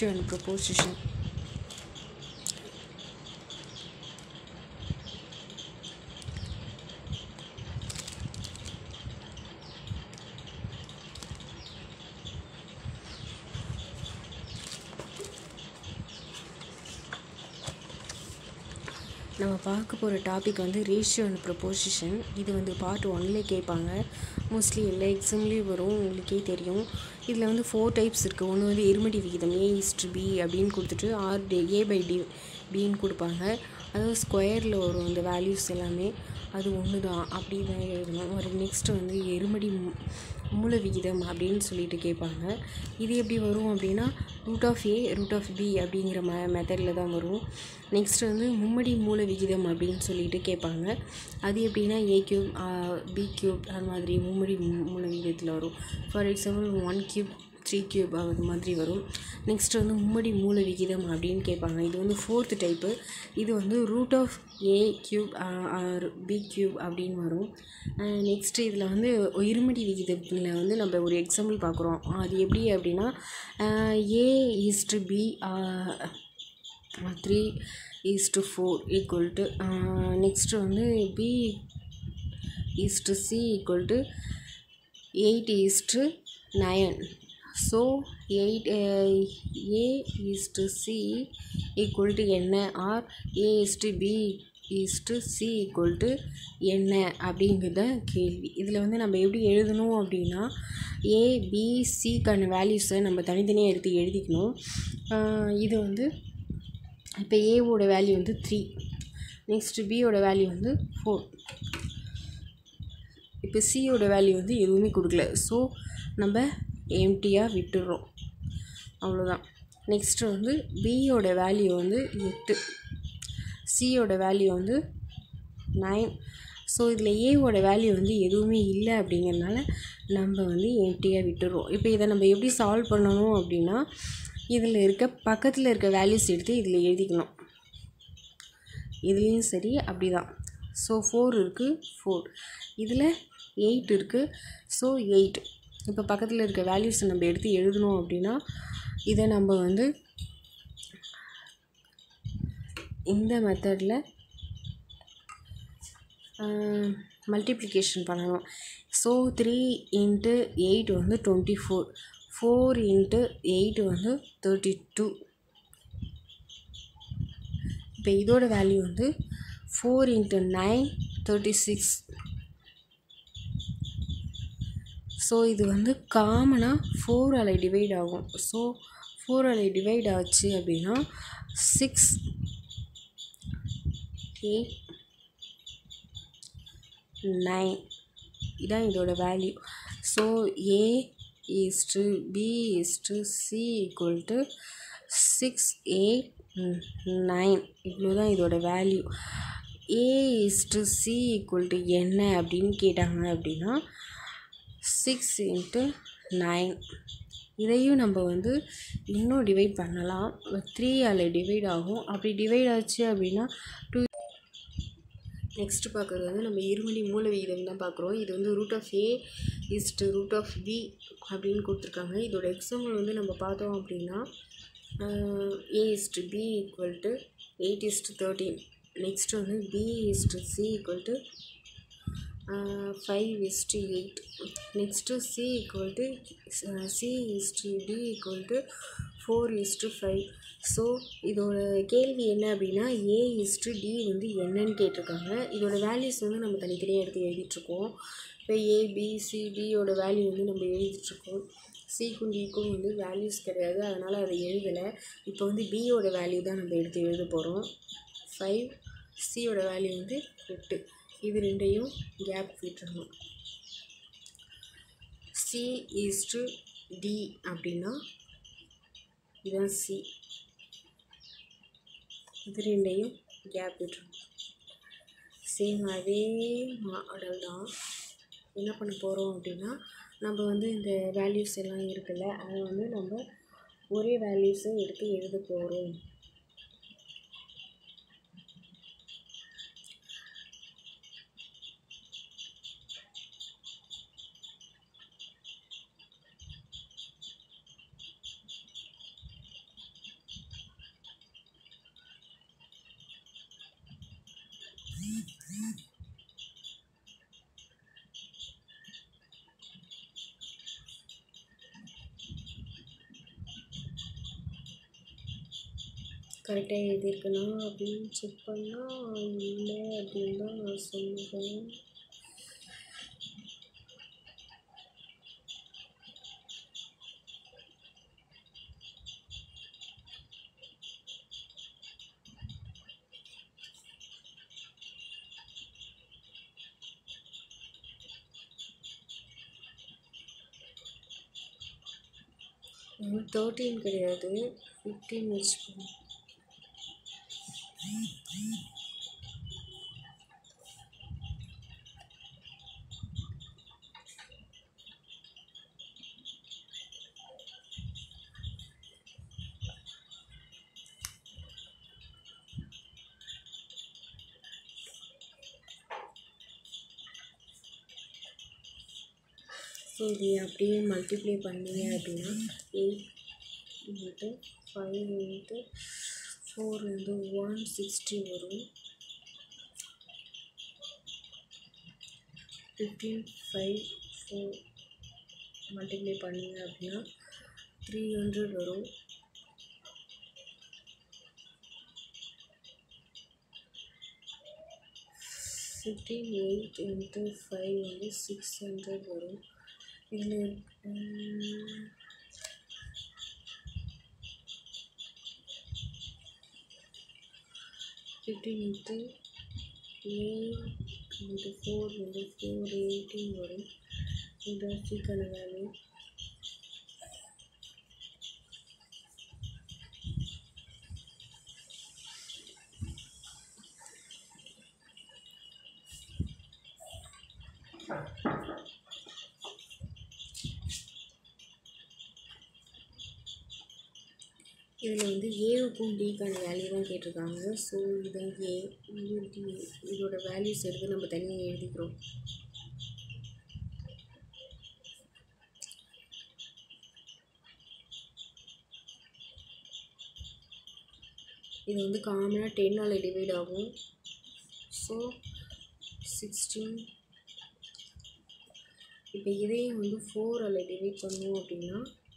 Ratio and proposition. நம்ம பார்க்க போகிற டாபிக் வந்து ரேஷியோ அண்ட் ப்ரொபோசிஷன். இது வந்து பார்ட் 1லே கேட்பாங்க. மோஸ்ட்லி எல்லா எக்ஸாம்லேயும் வரும், உங்களுக்கே தெரியும். இதில் வந்து 4 டைப்ஸ் இருக்குது. ஒன்று வந்து எருமடி விகிதம் A:B அப்படின்னு கொடுத்துட்டு A/D பின்னு கொடுப்பாங்க. அதாவது ஸ்கொயரில் வரும் இந்த வேல்யூஸ் எல்லாமே. அது ஒன்று தான், அப்படி தான் எழுதணும். ஒரு நெக்ஸ்ட்டு வந்து எருமடி மூல விகிதம் அப்படின்னு சொல்லிட்டு கேட்பாங்க. இது எப்படி வரும் அப்படின்னா √A√B அப்படிங்கிற மெத்தடில் தான் வரும். நெக்ஸ்ட்டு வந்து மும்மடி மூல விகிதம் அப்படின்னு சொல்லிட்டு கேட்பாங்க. அது எப்படின்னா A³ B³ அது மாதிரி மும்மடி மூல விகிதத்தில் வரும். ஃபார் எக்ஸாம்பிள் 1³ 3³ அது மாதிரி வரும். நெக்ஸ்ட் வந்து மும்மடி மூல விகிதம் அப்படின்னு கேட்பாங்க. இது வந்து 4th டைப்பு. இது வந்து √A³ ஆர் B³ அப்படின்னு வரும். நெக்ஸ்ட்டு இதில் வந்து இருமடி விகிதத்தில் வந்து நம்ம ஒரு எக்ஸாம்பிள் பார்க்குறோம். அது எப்படி அப்படின்னா A:B 3:4 ஈக்குவல் டு நெக்ஸ்ட்டு வந்து B:C equal to 8:9. So A:C equal to என்ன ஆர் A:B:C ஈக்குவல் டு என்ன அப்படிங்கிறத கேள்வி. இதில் வந்து நம்ம எப்படி எழுதணும் அப்படின்னா ABCக்கான வேல்யூஸை நம்ம தனித்தனியாக எடுத்து எழுதிக்கணும். இது வந்து இப்போ ஏவோட வேல்யூ வந்து 3, நெக்ஸ்ட்டு பியோட வேல்யூ வந்து 4. இப்போ சியோட வேல்யூ வந்து எதுவுமே கொடுக்கல. ஸோ நம்ம எம்டியாக விட்டுடுறோம், அவ்வளோதான். நெக்ஸ்ட்டு வந்து பியோட வேல்யூ வந்து 8, சியோட வேல்யூ வந்து 9. ஸோ இதில் ஏவோட வேல்யூ வந்து எதுவுமே இல்லை அப்படிங்கிறதுனால நம்ம வந்து எம்டியாக விட்டுடுறோம். இப்போ இதை நம்ம எப்படி சால்வ் பண்ணணும் அப்படின்னா இதில் பக்கத்தில் இருக்க வேல்யூஸ் எடுத்து இதில் எழுதிக்கணும். இதுலேயும் சரி அப்படி தான். ஸோ 4 இருக்குது, 4. இதில் 8 இருக்குது, ஸோ 8. இப்போ பக்கத்தில் இருக்க வேல்யூஸை நம்ம எடுத்து எழுதணும் அப்படின்னா இதை நம்ம வந்து இந்த மெத்தடில் மல்டிப்ளிகேஷன் பண்ணணும். ஸோ 3 × 8 வந்து 24, 4 × 8 வந்து 32. இப்போ இதோட வேல்யூ வந்து 4 × 9 36. ஸோ இது வந்து காமனாக 4ஆல் டிவைட் ஆகும். ஸோ 4ஆல் டிவைட் ஆச்சு அப்படின்னா 6 8 9 இதான் இதோட value. So A:B:C equal to 6 8 9 இவ்வளோ தான் இதோட வேல்யூ. A:C ஈக்குவல் டு என்ன அப்படின்னு கேட்டாங்க அப்படின்னா 6 × 9. இதையும் நம்ம வந்து இன்னும் டிவைட் பண்ணலாம். 3ஆல் டிவைட் ஆகும். அப்படி டிவைட் ஆச்சு அப்படின்னா 2. நெக்ஸ்ட்டு பார்க்குறது வந்து நம்ம இருமடி மூல விகிதம் தான் பார்க்குறோம். இது வந்து √A:√B அப்படின்னு கொடுத்துருக்காங்க. இதோட எக்ஸாம்பிள் வந்து நம்ம பார்த்தோம் அப்படின்னா A:B ஈக்குவல் டு 8:13. நெக்ஸ்ட் வந்து B:C equal to 5:8. Next C equal to D equal to 4:5. So இதோட கேள்வி என்ன அப்படின்னா A:D வந்து என்னன்னு கேட்டிருக்காங்க. இதோட வேல்யூஸ் வந்து நம்ம தனித்தனியாக எடுத்து எழுதிட்டுருக்கோம். இப்போ ABCDயோட வேல்யூ வந்து நம்ம எழுதிட்டுருக்கோம். சிக்கும் டிக்கும் வந்து வேல்யூஸ் கிடையாது, அதனால் அதை எழுதலை. இப்போ வந்து பியோட வேல்யூ தான் நம்ம எடுத்து எழுத போகிறோம். 5, சியோட வேல்யூ வந்து 8. இது ரெண்டையும் கேப் விட்டுறணும். C:D அப்படின்னா இதுதான் C. இது ரெண்டையும் கேப் விட்டுறணும். சேம் அதே மாடல் தான். என்ன பண்ண போகிறோம் அப்படின்னா நம்ம வந்து இந்த வேல்யூஸ் எல்லாம் இருக்குல்ல, அதை வந்து நம்ம ஒரே வேல்யூஸை எடுத்து எழுத போகிறோம். கரெக்டாக எழுதியிருக்குன்னா அப்படின்னு செக் பண்ணால் இல்லை அப்படின்னு தான் நான் சொல்லுவேன். இது 13 கிடையாது, 15 வச்சுக்கோங்க. ஸோ இது அப்படியே மல்டிப்ளை பண்ணீங்க அப்படின்னா 8 × 5 × 4 வந்து 160 வரும். 15 5 4 மல்டிப்ளை பண்ணீங்க அப்படின்னா 300 வரும். 15 8 × 5 வந்து 600 வரும். இதில் 15 × 8 × 4 வந்து 480 வரும். இதுதான் சீக்கான வேல்யூ. இதில் வந்து ஏவுக்கும் டிக்கான வேல்யூ தான் கேட்டிருக்காங்க. ஸோ இதை ஏ, இது டி, இதோட வேல்யூஸ் எடுத்து நம்ம தனியாக எழுதிக்கிறோம். இது வந்து காமனாக 10ஆல் டிவைட் ஆகும். ஸோ 16. இப்போ இதையும் வந்து 4ஆல் டிவைட் பண்ணோம் அப்படின்னா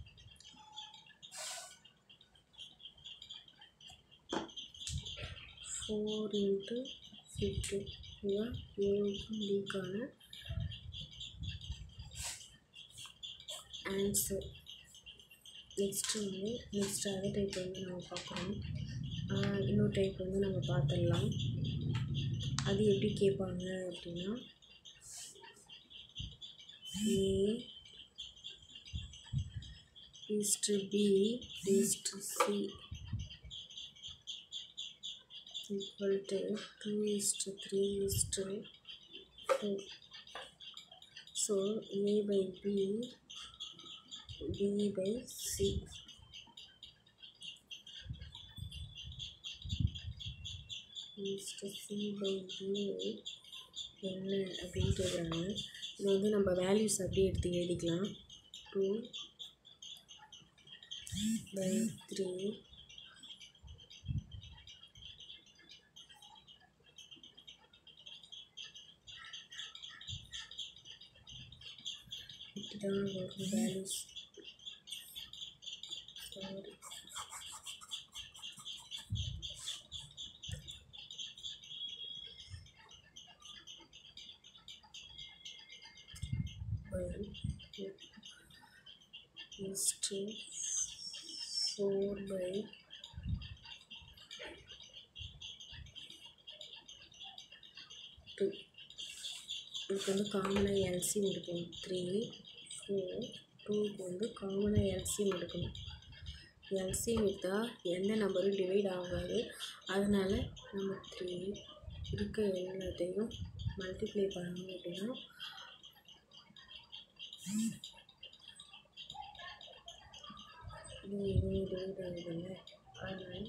4 × 50. இதுதான் ஏவுக்கும் டிக்கான ஆன்சர். நெக்ஸ்ட் அதர் டைப் வந்து நம்ம பார்க்குறோம். இன்னொரு டைப் வந்து நம்ம பார்த்துடலாம். அது எப்படி கேட்பாங்க அப்படின்னா A is to B is to C equal to 2 is to 3 is to 4. So A by B, B by C. is to C by A என்ன அப்படின்னு கேட்குறாங்க. இது வந்து நம்ம வேல்யூஸ் அப்படியே எடுத்து எழுதிக்கலாம். 2 by 3 இப்படிதான் வரும் values. Sorry, is to 4 by 2. இதுக்கு வந்து காமனாக எல்சிஎம் எடுக்கணும். 3 4 2க்கு வந்து காமனாக எல்சிஎம் எடுக்கணும். எல்சிஎம் எடுத்தால் எந்த நம்பரும் டிவைட் ஆகாது. அதனால் நம்ம 3 இருக்க எல்லாத்தையும் மல்டிப்ளை பண்ணணும் அப்படின்னா இது எதுவும் டிவைட் ஆகுதுல்ல, அதனால்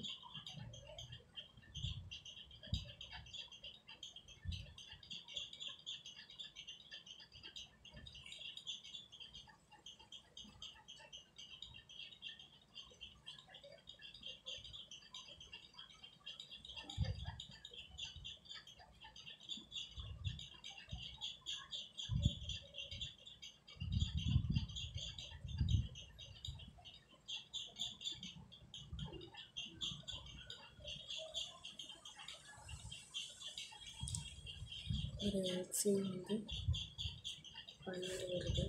ஒரு எக்ஸைல் வந்து 12 வருது.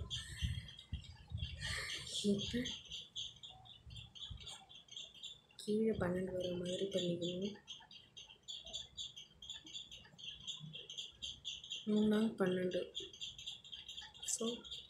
இப்போ கீழே 12 வர மாதிரி பண்ணிக்கணும். 3 12. ஸோ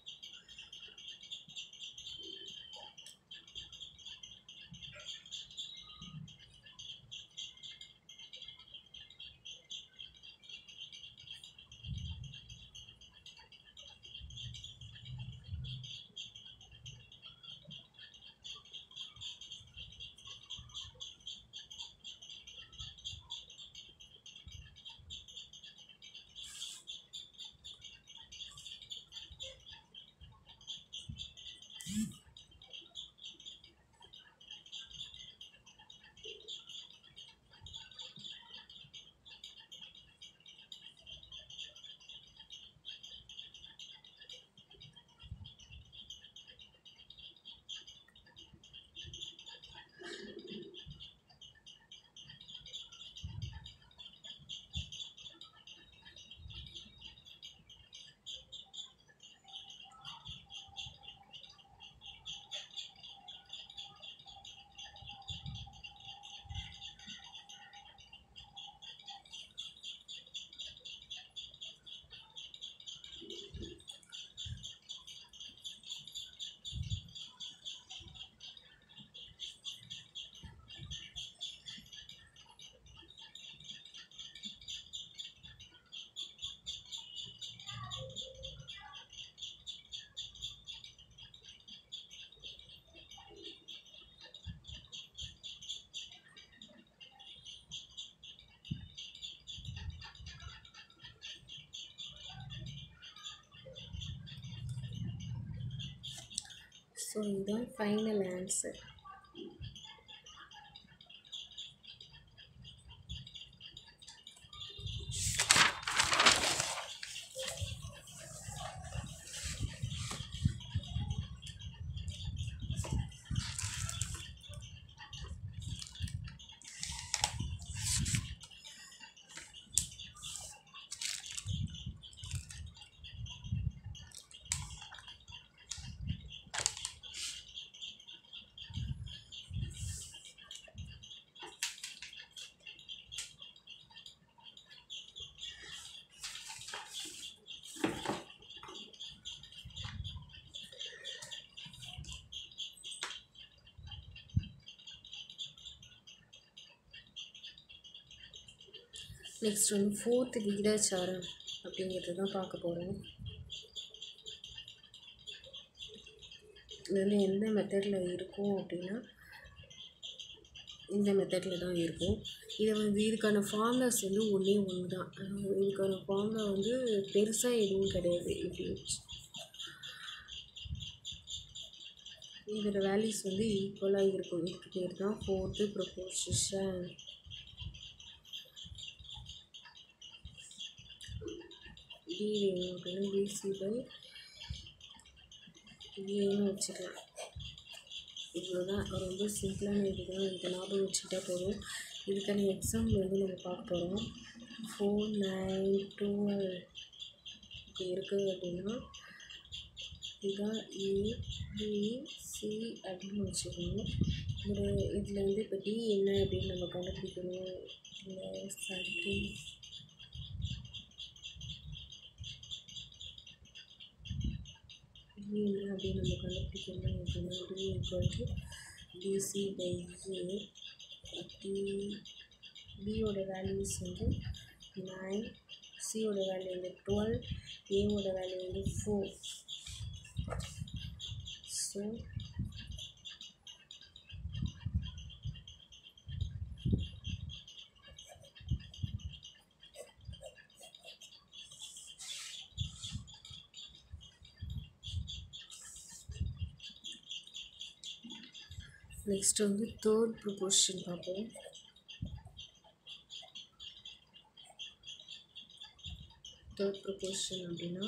இதுதான் ஃபைனல் ஆன்சர். நெக்ஸ்ட் வந்து 4th விகிதாச்சாரம் அப்படிங்கிறது தான் பார்க்க போகிறோம். இது வந்து எந்த மெத்தடில் இருக்கும் அப்படின்னா இந்த மெத்தடில் தான் இருக்கும். இதை வந்து இதுக்கான ஃபார்முலாஸ் வந்து ஒன்றே ஒன்று தான். இதுக்கான ஃபார்முலா வந்து பெருசாக எதுவும் கிடையாது. இப்படி இதோட வேல்யூஸ் வந்து ஈக்குவலாக இருக்கும். இதுக்கு பேர் தான் 4th ப்ரொபோசிஷன். டி வேணும் அப்படின்னா பிசி பை ஏன்னு வச்சுக்கலாம். இவ்வளோதான், ரொம்ப சிம்பிளான இது தான். இதை ஞாபகம் வச்சுக்கிட்டா போதும். இதுக்கான எக்ஸாம்பிள் வந்து நம்ம பார்க்க போகிறோம். 4 9 12 இப்படி இருக்குது அப்படின்னா இதுதான் ஏபிசி அப்படின்னு வச்சுக்கணும். இதில் வந்து இப்போ டி என்ன அப்படின்னு நம்ம கண்டுபிடிக்கணும். இல்லை சம்திங் டி என்ன அப்படின்னு நம்ம கண்டுபிடிக்கணும் அப்படின்னா D equal to BC by A. பியோட வேல்யூஸ் வந்து 9, சியோட வேல்யூ வந்து 12, ஏவோட வேல்யூ வந்து 4. ஸோ நெக்ஸ்ட் வந்து 3rd ப்ரொபோசிஷன் பார்ப்போம். 3rd ப்ரொபோசிஷன் அப்படின்னா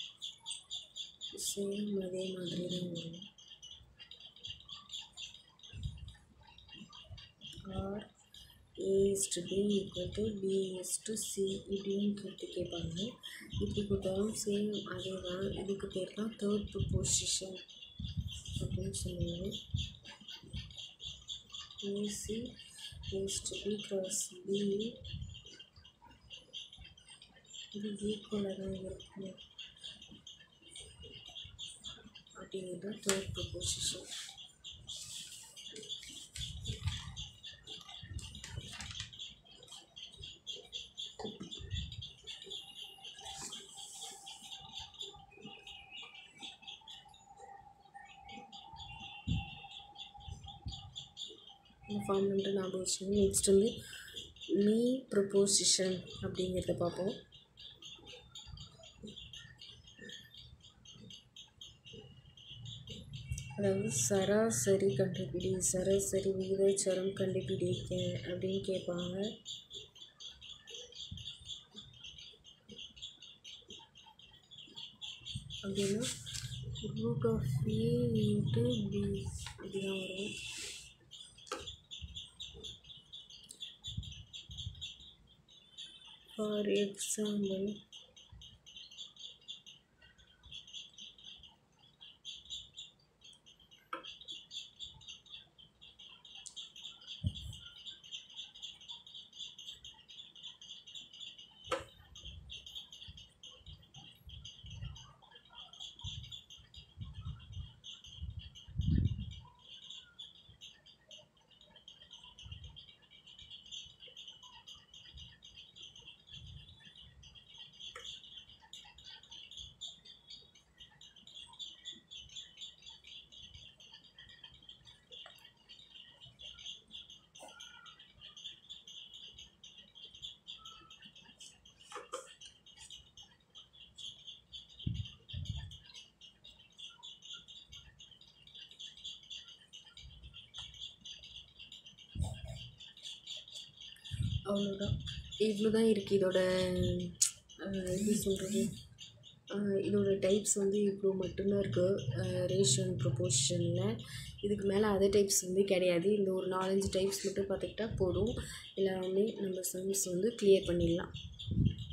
சேம் அதே மாதிரி தான் வரும். Or A is to b equal to b is to c இப்படின்னு கேட்பாங்க. இப்படி கொடுத்தாலும் சேம் அதே தான். இதுக்கு பேர் தான் தேர்ட் ப்ரொபோசிஷன் அப்படின்னு சொல்லுவாங்க. AC is to b cross b இது ஈக்குவலாக தான் இருக்கும் அப்படிங்கிறது தேர்ட் ப்ரொபோசிஷன். இந்த ஃபார்ம் வந்து ஞாபகம் வச்சுக்கோங்க. நெக்ஸ்ட் வந்து மீ ப்ரொபோசிஷன் அப்படிங்கிறத பார்ப்போம். அதாவது சராசரி கண்டுபிடி, சராசரி விகிதாச்சாரம் கண்டுபிடிக்க அப்படின்னு கேட்பாங்க. அப்படின்னா root of A into B அப்படிதான் வரும். ஃபார் எக்ஸாம்பிள் அவ்வளோதான். இவ்வளோ தான் இருக்குது இதோட எப்படி சொல்கிறது, இதோட டைப்ஸ் வந்து இவ்வளோ மட்டும்தான் இருக்குது ரேஷியோ அண்ட் ப்ரொபோர்ஷனில். இதுக்கு மேலே அதர் டைப்ஸ் வந்து கிடையாது. இந்த ஒரு 4-5 டைப்ஸ் மட்டும் பார்த்துக்கிட்டா போதும். எல்லாமே நம்ம சம்ஸ் வந்து கிளியர் பண்ணிடலாம்.